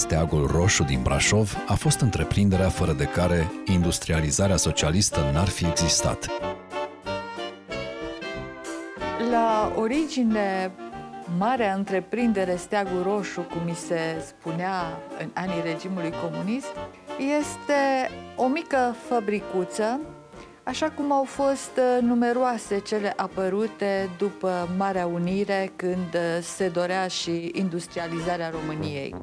Steagul Roșu din Brașov a fost întreprinderea fără de care industrializarea socialistă n-ar fi existat. La origine, marea întreprindere Steagul Roșu, cum mi se spunea în anii regimului comunist, este o mică fabricuță, așa cum au fost numeroase cele apărute după Marea Unire, când se dorea și industrializarea României.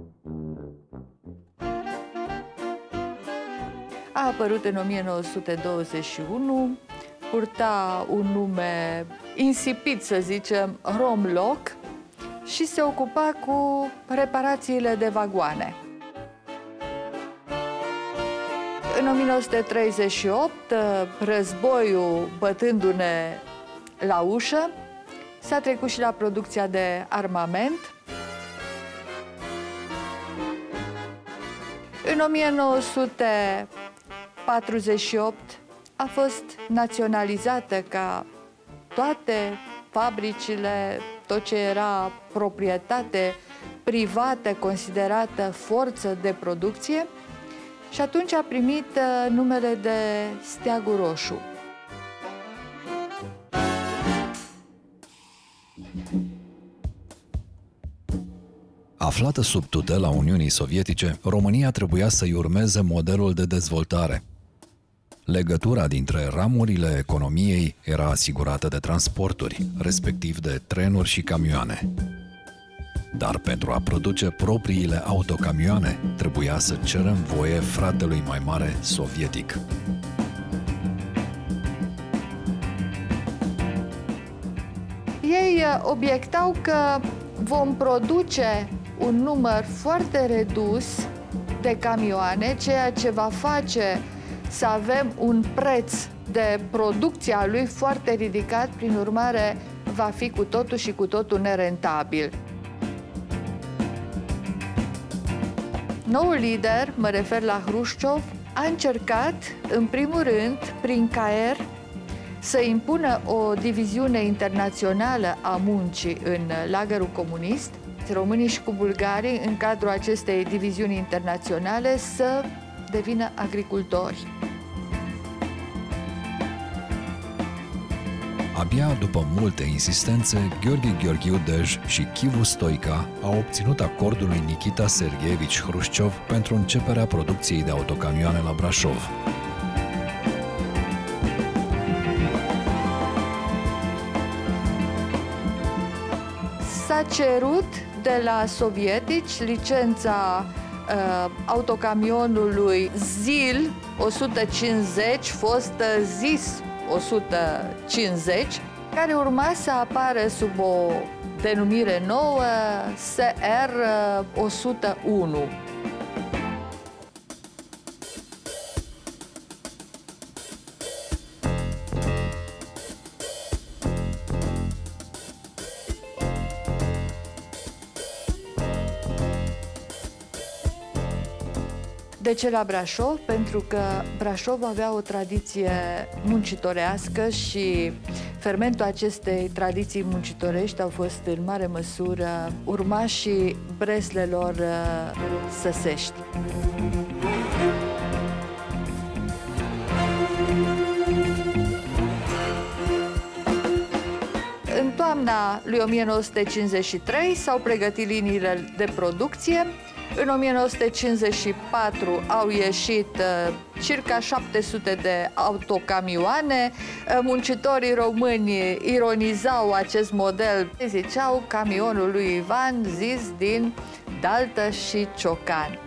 A apărut în 1921, purta un nume insipid, să zicem, Romloc, și se ocupa cu reparațiile de vagoane. În 1938, războiul bătându-ne la ușă, s-a trecut și la producția de armament. În 1948 a fost naționalizată ca toate fabricile, tot ce era proprietate privată considerată forță de producție, și atunci a primit numele de Steagul Roșu. Aflată sub tutela Uniunii Sovietice, România trebuia să-i urmeze modelul de dezvoltare. Legătura dintre ramurile economiei era asigurată de transporturi, respectiv de trenuri și camioane. Dar pentru a produce propriile autocamioane, trebuia să cerem voie fratelui mai mare sovietic. Ei obiectau că vom produce un număr foarte redus de camioane, ceea ce va face să avem un preț de producție a lui foarte ridicat, prin urmare va fi cu totul și cu totul nerentabil. Noul lider, mă refer la Hrușciov, a încercat, în primul rând, prin CAER, să impună o diviziune internațională a muncii în lagărul comunist. Românii și cu bulgarii, în cadrul acestei diviziuni internaționale, să devină agricultori. Abia după multe insistențe, Gheorghe Gheorghiu Dej și Chivu Stoica au obținut acordul lui Nikita Sergeevici Hrușciov pentru începerea producției de autocamioane la Brașov. S-a cerut de la sovietici licența autocamionului ZIL 150, fost ZIS 150, care urma să apară sub o denumire nouă, SR 101. De ce la Brașov? Pentru că Brașov avea o tradiție muncitorească și fermentul acestei tradiții muncitorești au fost în mare măsură urmașii breslelor săsești. În toamna lui 1953 s-au pregătit liniile de producție. În 1954 au ieșit circa 700 de autocamioane. Muncitorii români ironizau acest model. Ziceau camionul lui Ivan zis din Daltă și Ciocan.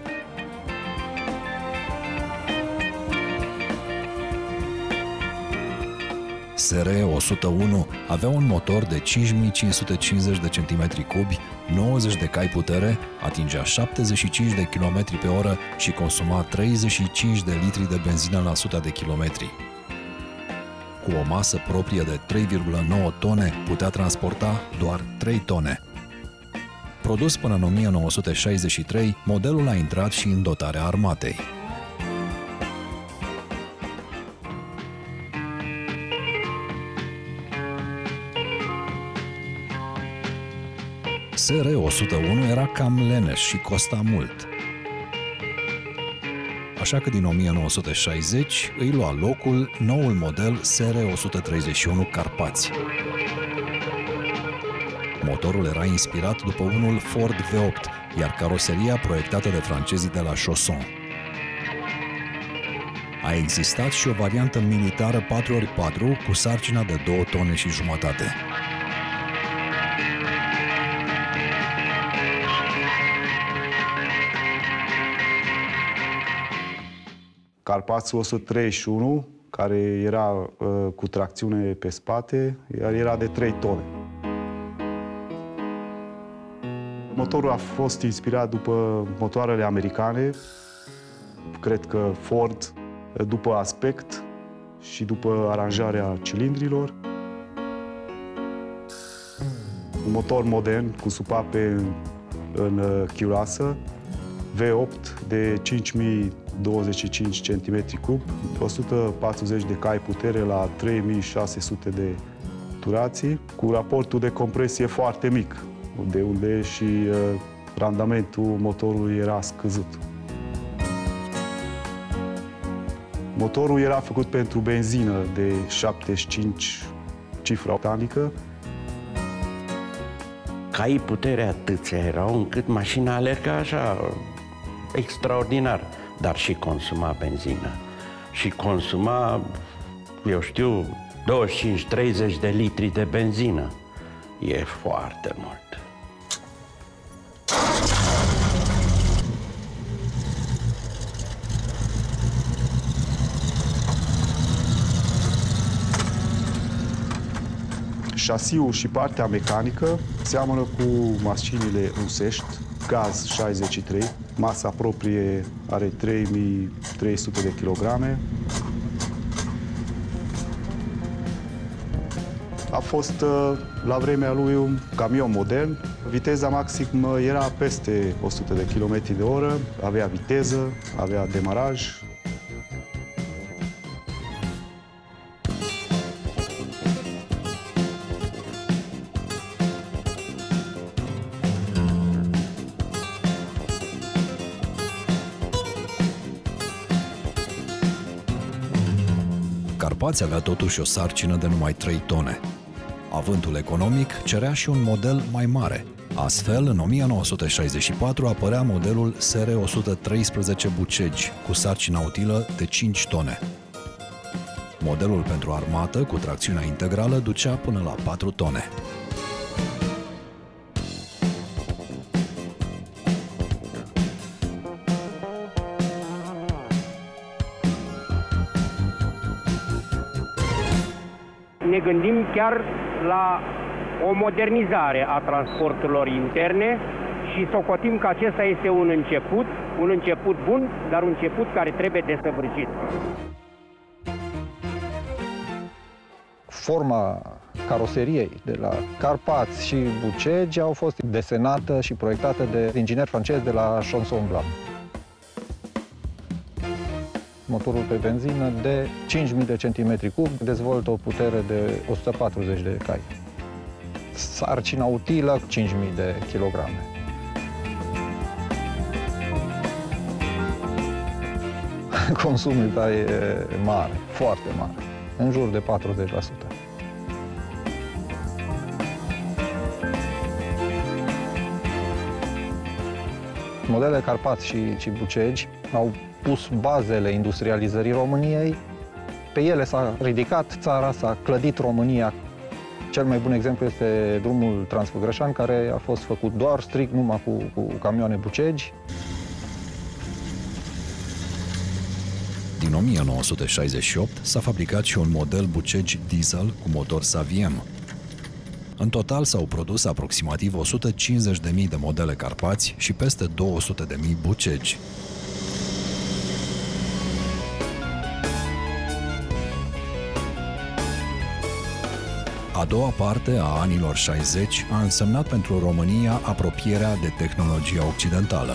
SR 101 avea un motor de 5550 de centimetri cubi, 90 de cai putere, atingea 75 de km pe oră și consuma 35 de litri de benzină la 100 de kilometri. Cu o masă proprie de 3,9 tone, putea transporta doar 3 tone. Produs până în 1963, modelul a intrat și în dotarea armatei. SR-101 era cam leneș și costa mult. Așa că din 1960 îi lua locul noul model SR-131 Carpați. Motorul era inspirat după unul Ford V8, iar caroseria proiectată de francezii de la Chausson. A existat și o variantă militară 4x4 cu sarcina de 2 tone și jumătate. Carpați 131, care era cu tracțiune pe spate, iar era de 3 tone. Motorul a fost inspirat după motoarele americane, cred că Ford, după aspect și după aranjarea cilindrilor. Un motor modern cu supape în chiulasă, V8 de 5025 cm3, 140 de cai putere la 3600 de turații, cu raportul de compresie foarte mic, de unde și randamentul motorului era scăzut. Motorul era făcut pentru benzină de 75 cifra octanică. Caii putere atâția erau încât mașina alerga așa extraordinar, dar și consuma benzină. Și consuma, eu știu, 25-30 de litri de benzină. E foarte mult. Șasiul și partea mecanică seamănă cu mașinile rusești, Gaz 63, masa proprie are 3300 de kilograme. A fost la vremea lui un camion modern, viteza maximă era peste 100 de km de oră, avea viteză, avea demaraj. Carpați avea totuși o sarcină de numai 3 tone. Avântul economic cerea și un model mai mare. Astfel, în 1964 apărea modelul SR-113 Bucegi, cu sarcina utilă de 5 tone. Modelul pentru armată, cu tracțiunea integrală, ducea până la 4 tone. Ne gândim chiar la o modernizare a transporturilor interne și socotim că acesta este un început bun, dar un început care trebuie desăvârșit. Forma caroseriei de la Carpați și Bucegi au fost desenată și proiectată de ingineri francezi de la Chausson. Motorul pe benzină de 5000 de centimetri cub dezvoltă o putere de 140 de cai. Sarcina utilă 5000 de kilograme. Consumul e mare, foarte mare, în jur de 40%. Modelele Carpați și Bucegi au pus bazele industrializării României. Pe ele s-a ridicat țara, s-a clădit România. Cel mai bun exemplu este drumul Transfăgărășan, care a fost făcut doar strict numai cu camioane Bucegi. Din 1968 s-a fabricat și un model Bucegi diesel cu motor Saviem. În total s-au produs aproximativ 150.000 de modele Carpați și peste 200.000 Bucegi. A doua parte a anilor 60 a însemnat pentru România apropierea de tehnologia occidentală.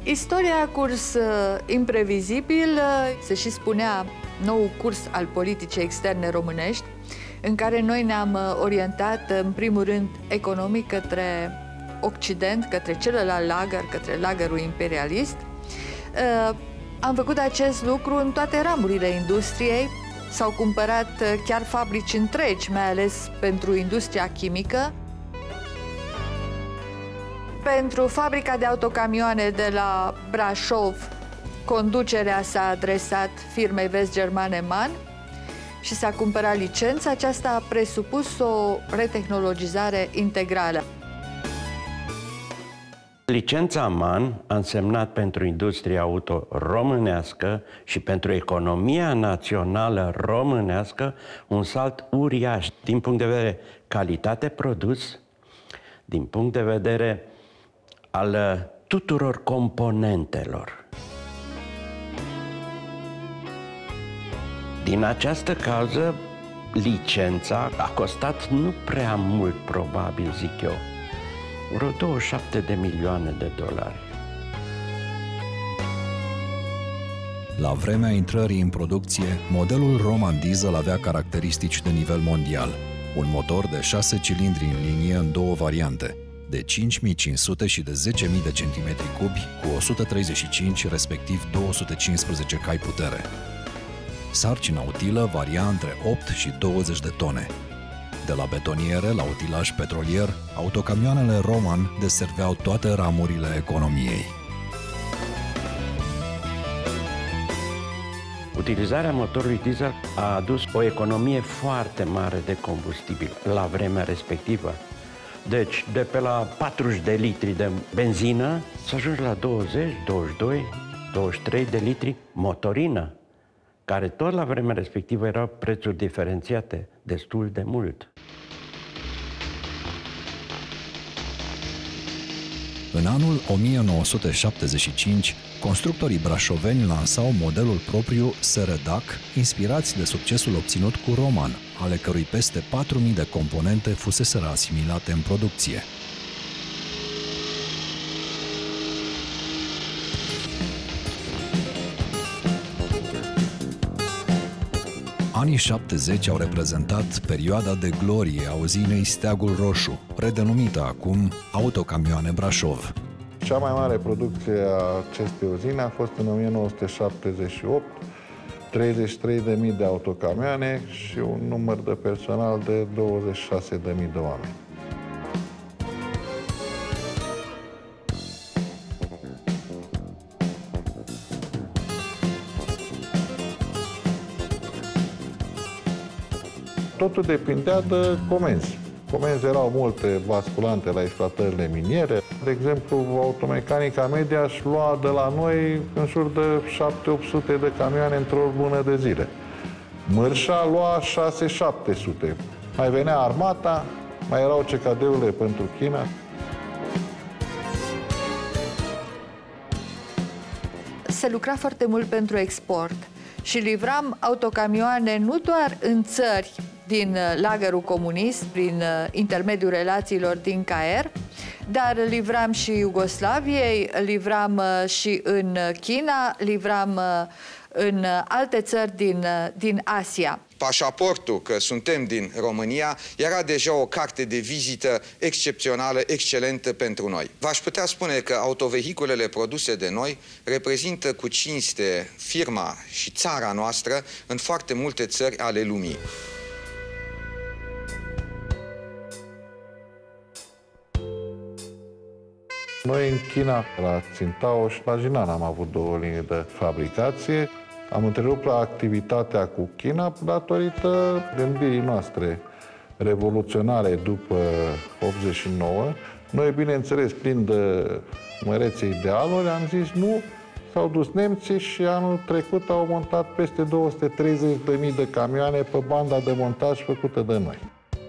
Istoria a curs imprevizibil, se și spunea nou curs al politicii externe românești, în care noi ne-am orientat, în primul rând, economic către Occident, către celălalt lagăr, către lagărul imperialist. Am făcut acest lucru în toate ramurile industriei. S-au cumpărat chiar fabrici întregi, mai ales pentru industria chimică. Pentru fabrica de autocamioane de la Brașov, conducerea s-a adresat firmei vest-germane MAN și s-a cumpărat licența. Aceasta a presupus o retehnologizare integrală. Licența MAN a însemnat pentru industria auto românească și pentru economia națională românească un salt uriaș din punct de vedere calitate produs, din punct de vedere al tuturor componentelor. Din această cauză, licența a costat nu prea mult, probabil, zic eu, vreo 27 de milioane de dolari. La vremea intrării în producție, modelul Roman Diesel avea caracteristici de nivel mondial. Un motor de 6 cilindri în linie în două variante, de 5500 și de 10.000 de centimetri cubi, cu 135, respectiv 215 cai putere. Sarcina utilă varia între 8 și 20 de tone. De la betoniere la utilaj petrolier, autocamioanele Roman deserveau toate ramurile economiei. Utilizarea motorului diesel a adus o economie foarte mare de combustibil la vremea respectivă. Deci, de pe la 40 de litri de benzină s-a ajuns la 20, 22, 23 de litri motorină, care tot la vremea respectivă erau prețuri diferențiate destul de mult. În anul 1975, constructorii brașoveni lansau modelul propriu SRDAC, inspirați de succesul obținut cu Roman, ale cărui peste 4.000 de componente fuseseră asimilate în producție. Anii 70 au reprezentat perioada de glorie a uzinei Steagul Roșu, redenumită acum Autocamioane Brașov. Cea mai mare producție a acestei uzine a fost în 1978, 33.000 de autocamioane și un număr de personal de 26.000 de oameni. Totul depindea de comenzi. Comenzi erau multe basculante la exploatările miniere. De exemplu, automecanica media își lua de la noi în jur de 700-800 de camioane într-o lună de zile. Mărșa lua 600-700. Mai venea armata, mai erau CKD-urile pentru China. Se lucra foarte mult pentru export și livram autocamioane nu doar în țări din lagărul comunist, prin intermediul relațiilor din CAER, dar livram și Iugoslaviei, livram și în China, livram în alte țări din Asia. Pașaportul că suntem din România era deja o carte de vizită excepțională, excelentă pentru noi. V-aș putea spune că autovehiculele produse de noi reprezintă cu cinste firma și țara noastră în foarte multe țări ale lumii. Noi în China, la Tsingtao și la Jinan am avut două linii de fabricație. Am întrerupt activitatea cu China datorită gândirii noastre revoluționare după 89. Noi, bineînțeles, plin de mărețe idealuri, am zis nu, s-au dus nemții și anul trecut au montat peste 230.000 de camioane pe banda de montaj făcută de noi.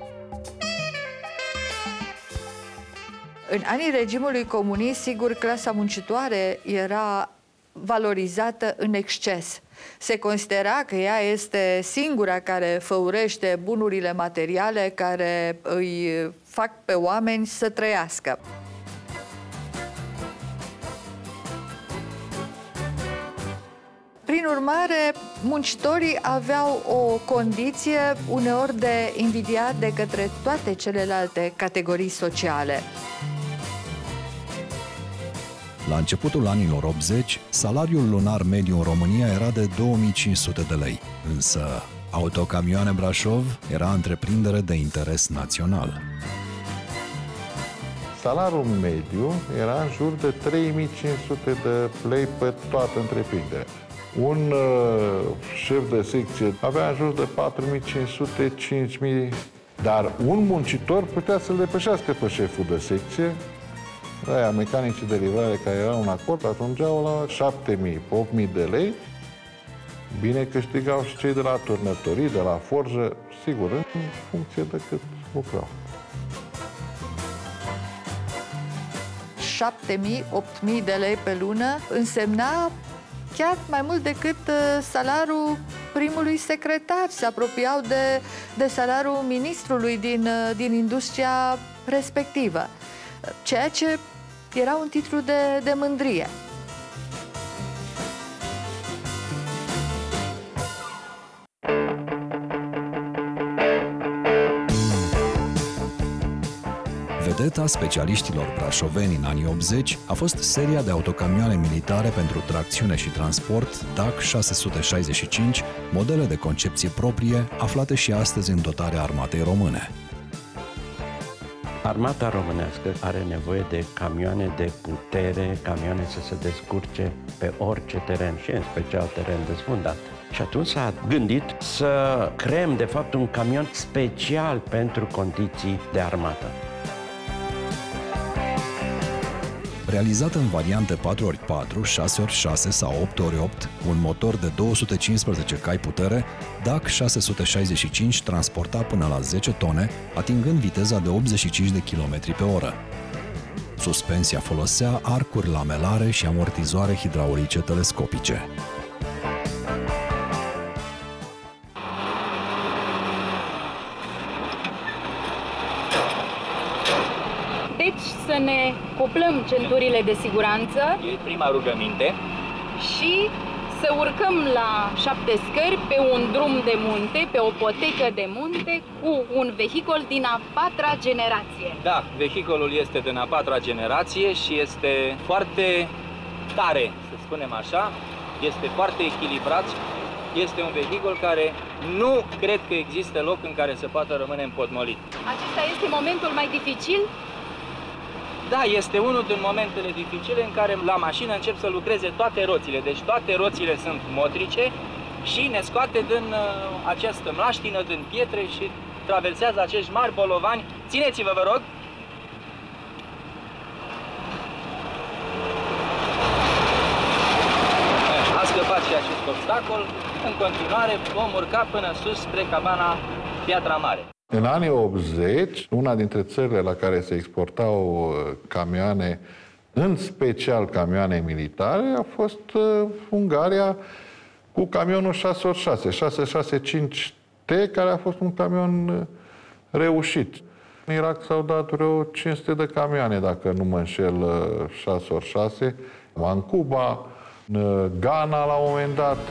În anii regimului comunist, sigur, clasa muncitoare era valorizată în exces. Se considera că ea este singura care făurește bunurile materiale care îi fac pe oameni să trăiască. Prin urmare, muncitorii aveau o condiție uneori de invidiat de către toate celelalte categorii sociale. La începutul anilor 80, salariul lunar mediu în România era de 2500 de lei, însă Autocamioane Brașov era întreprindere de interes național. Salariul mediu era în jur de 3500 de lei pe toată întreprinderea. Un șef de secție avea în jur de 4500-5000, dar un muncitor putea să-l depășească pe șeful de secție. Aia, mecanicii de livrare care erau în acord, ajungeau la 7000-8000 de lei. Bine câștigau și cei de la turnătorii, de la forjă, sigur, în funcție de cât lucrau. 7.000-8.000 de lei pe lună însemna chiar mai mult decât salariul primului secretar. Se apropiau de salariul ministrului din industria respectivă, ceea ce era un titlu de mândrie. Vedeta specialiștilor brașoveni în anii 80 a fost seria de autocamioane militare pentru tracțiune și transport DAC 665, modele de concepție proprie, aflate și astăzi în dotarea armatei române. Armata românească are nevoie de camioane de putere, camioane să se descurce pe orice teren și în special teren desfundat. Și atunci s-a gândit să creăm de fapt un camion special pentru condiții de armată. Realizat în variante 4x4, 6x6 sau 8x8, un motor de 215 cai putere, DAC 665 transporta până la 10 tone, atingând viteza de 85 de km pe oră. Suspensia folosea arcuri lamelare și amortizoare hidraulice telescopice. Deci să ne cuplăm centurile de siguranță. E prima rugăminte. Și să urcăm la 7 scări pe un drum de munte, pe o potecă de munte, cu un vehicul din a 4-a generație. Da, vehiculul este din a 4-a generație și este foarte tare, să spunem așa. Este foarte echilibrat. Este un vehicul care nu cred că există loc în care să poată rămâne împotmolit. Acesta este momentul mai dificil? Da, este unul din momentele dificile în care la mașină încep să lucreze toate roțile. Deci toate roțile sunt motrice și ne scoate din această mlaștină, din pietre și traversează acești mari bolovani. Țineți-vă, vă rog! A scăpat și acest obstacol. În continuare vom urca până sus spre cabana Piatra Mare. În anii 80, una dintre țările la care se exportau camioane, în special camioane militare, a fost Ungaria cu camionul 6x6, 665T, care a fost un camion reușit. În Irak s-au dat vreo 500 de camioane, dacă nu mă înșel, 6x6, în Cuba, în Ghana la un moment dat.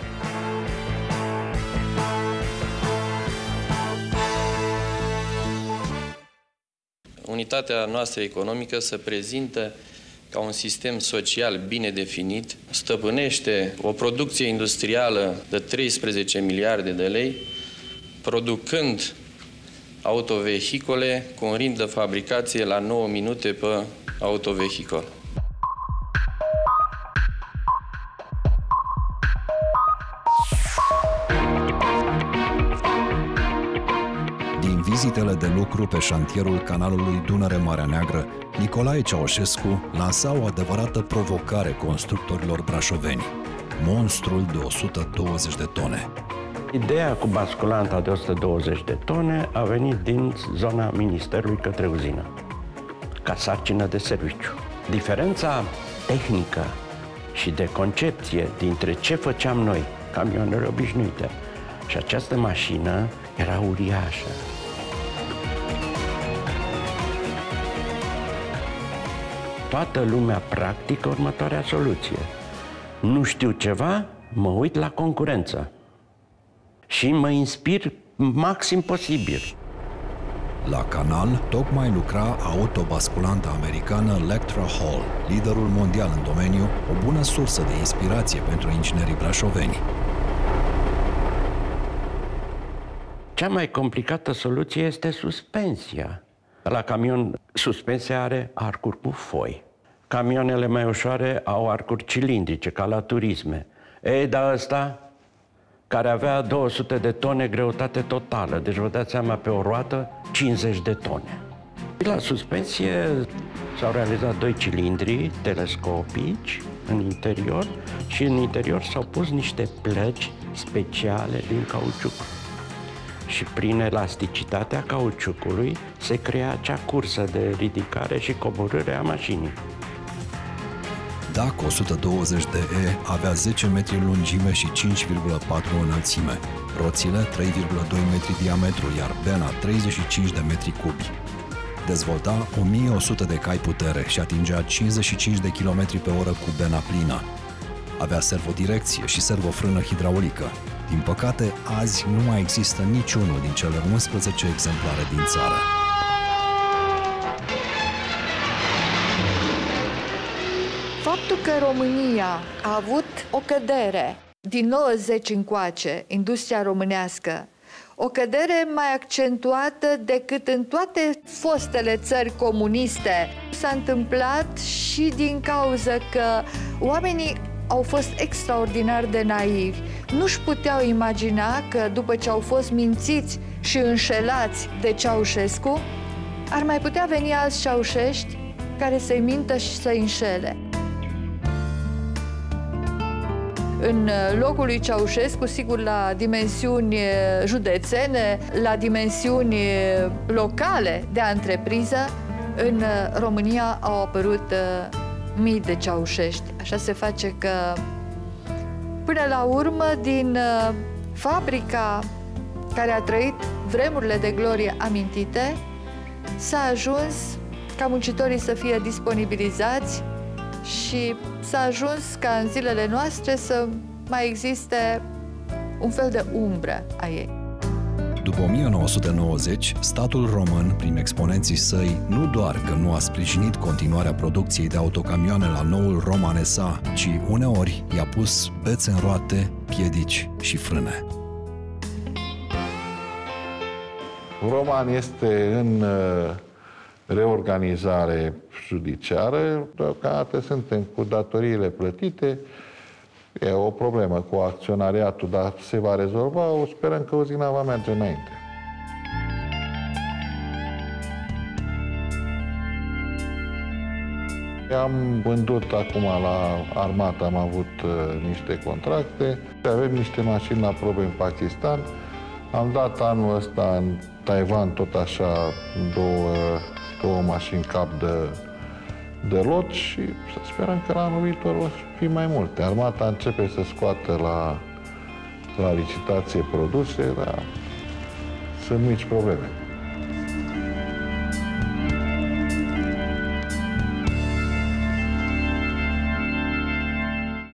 Unitatea noastră economică se prezintă ca un sistem social bine definit, stăpânește o producție industrială de 13 miliarde de lei, producând autovehicole cu un ritm de fabricație la 9 minute pe autovehicol. Vizitele de lucru pe șantierul canalului Dunăre-Marea Neagră, Nicolae Ceaușescu lansa o adevărată provocare constructorilor brașoveni, monstrul de 120 de tone. Ideea cu basculanta de 120 de tone a venit din zona Ministerului către uzină, ca sarcină de serviciu. Diferența tehnică și de concepție dintre ce făceam noi, camioanele obișnuite, și această mașină era uriașă. Toată lumea practică următoarea soluție. Nu știu ceva, mă uit la concurență și mă inspir maxim posibil. La canal tocmai lucra autobasculanta americană Lectra Hall, liderul mondial în domeniu, o bună sursă de inspirație pentru inginerii brașoveni. Cea mai complicată soluție este suspensia. La camion, suspensia are arcuri cu foi. Camioanele mai ușoare au arcuri cilindrice, ca la turisme. Dar ăsta, care avea 200 de tone greutate totală, deci vă dați seama, pe o roată, 50 de tone. La suspensie s-au realizat 2 cilindri telescopici în interior și în interior s-au pus niște plăci speciale din cauciuc. Și prin elasticitatea cauciucului se crea acea cursă de ridicare și coborâre a mașinii. DAC 120DE avea 10 metri lungime și 5,4 înălțime, roțile 3,2 metri diametru, iar bena 35 de metri cubi. Dezvolta 1100 de cai putere și atingea 55 de km pe oră cu bena plină. Avea servodirecție și servofrână hidraulică. Din păcate, azi nu mai există niciunul din cele 11 exemplare din țară. Faptul că România a avut o cădere din 90 încoace, industria românească, o cădere mai accentuată decât în toate fostele țări comuniste, s-a întâmplat și din cauza că oamenii au fost extraordinar de naivi. Nu-și puteau imagina că după ce au fost mințiți și înșelați de Ceaușescu, ar mai putea veni alți ceaușești care să-i mintă și să-i înșele. În locul lui Ceaușescu, sigur, la dimensiuni județene, la dimensiuni locale de antrepriză, în România au apărut mii de ceaușești. Așa se face că, până la urmă, din fabrica care a trăit vremurile de glorie amintite, s-a ajuns ca muncitorii să fie disponibilizați și s-a ajuns ca în zilele noastre să mai existe un fel de umbră a ei. După 1990, statul român, prin exponenții săi, nu doar că nu a sprijinit continuarea producției de autocamioane la noul Roman SA, ci uneori i-a pus bețe în roate, piedici și frâne. Roman este în reorganizare judiciară, deocamdată suntem cu datoriile plătite, e o problemă cu acționariatul, dar se va rezolva, sperăm că uzina va merge înainte. Am vândut acum la armată, am avut niște contracte, avem niște mașini la probe în Pakistan, am dat anul ăsta în Taiwan tot așa două mașini cap de lot și să sperăm că la anul viitor o fi mai multe. Armata începe să scoată la licitație produse, dar sunt mici probleme.